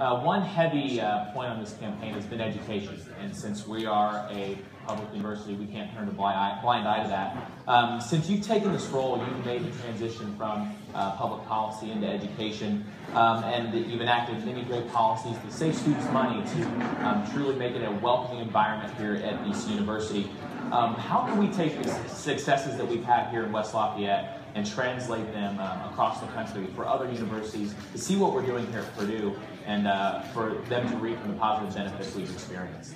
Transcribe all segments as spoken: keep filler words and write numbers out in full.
Uh, one heavy uh, point on this campaign has been education, and since we are a public university, we can't turn a blind eye, blind eye to that. Um, since you've taken this role, you've made the transition from uh, public policy into education, um, and you've enacted many great policies to save students money, to um, truly make it a welcoming environment here at B C University. Um, how can we take the successes that we've had here in West Lafayette and translate them uh, across the country for other universities to see what we're doing here at Purdue and uh, for them to reap from the positive benefits we've experienced?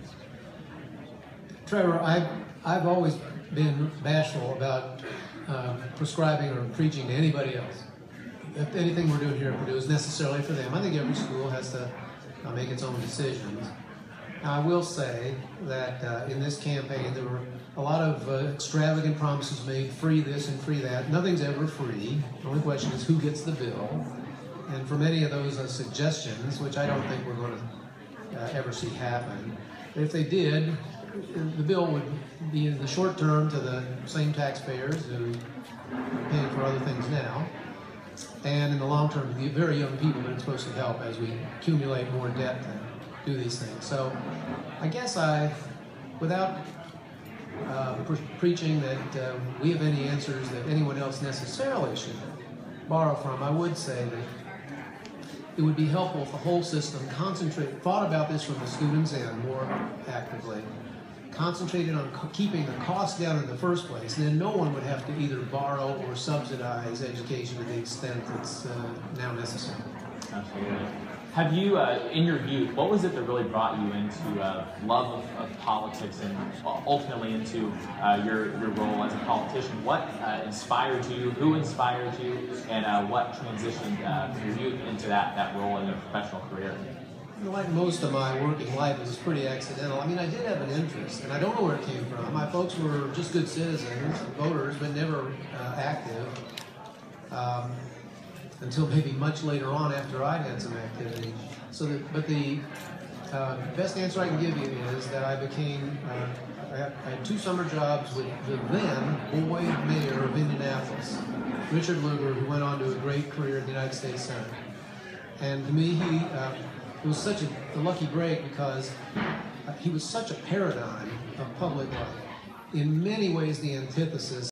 Trevor, I've, I've always been bashful about uh, prescribing or preaching to anybody else. If anything we're doing here at Purdue is necessarily for them, I think every school has to uh, make its own decisions. Now, I will say that uh, in this campaign there were a lot of uh, extravagant promises made, free this and free that. Nothing's ever free. The only question is who gets the bill. And for many of those uh, suggestions, which I don't think we're going to uh, ever see happen, if they did, the bill would be in the short term to the same taxpayers who are paying for other things now, and in the long term to the very young people that it's supposed to help as we accumulate more debt to do these things. So I guess I, without uh, pre preaching that uh, we have any answers that anyone else necessarily should borrow from, I would say that it would be helpful if the whole system concentrate, thought about this from the students' end more actively, concentrated on co keeping the cost down in the first place, and then no one would have to either borrow or subsidize education to the extent that's uh, now necessary. Absolutely. Have you, uh, in your youth, what was it that really brought you into uh, love of, of politics and ultimately into uh, your, your role as a politician? What uh, inspired you? Who inspired you? And uh, what transitioned uh, your youth into that, that role in your professional career? Like most of my working life, it was pretty accidental. I mean, I did have an interest, and I don't know where it came from. My folks were just good citizens, voters, but never uh, active. Um, until maybe much later on after I'd had some activity. So, that, but the uh, best answer I can give you is that I became, uh, I, had, I had two summer jobs with the then boy mayor of Indianapolis, Richard Lugar, who went on to a great career in the United States Senate. And to me, he, uh, it was such a, a lucky break because uh, he was such a paradigm of public life. In many ways, the antithesis